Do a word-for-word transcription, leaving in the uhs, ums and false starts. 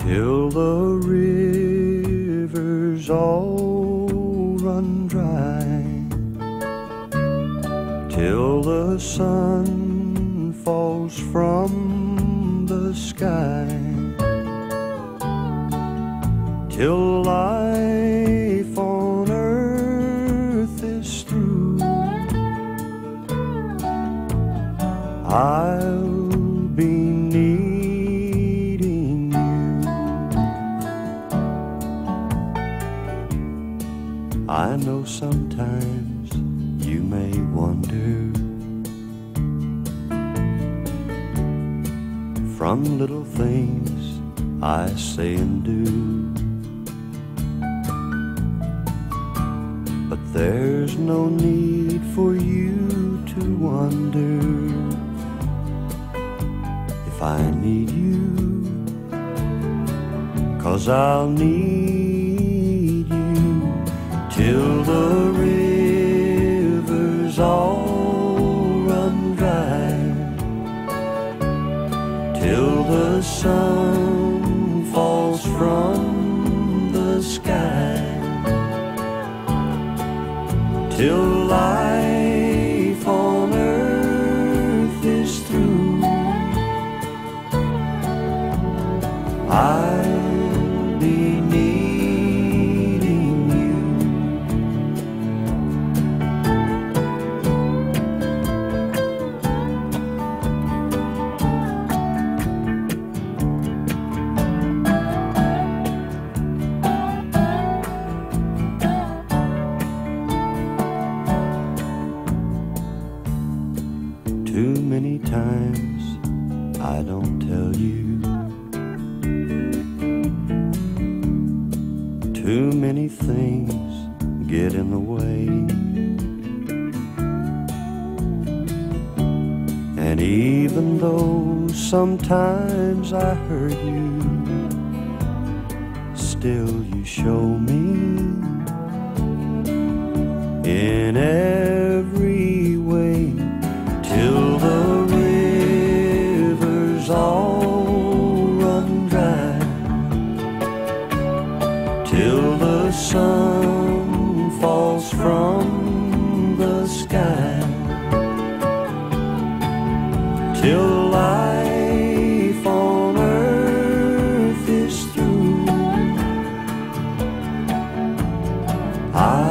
till the rivers all run dry, till the sun falls from the sky, till life on earth is through. I'll be needing you. I know sometimes you may wonder, from little things I say and do, but there's no need for you to wonder. If I need you, 'cause I'll need you till the rivers all run dry, till the sun falls from the sky, till life on earth is through. I'll be needing you. Too many times I don't tell you, too many things get in the way, and even though sometimes I hurt you, still you show me in every way, till the rivers all run dry, till the sun falls from the sky, till life on earth is through. I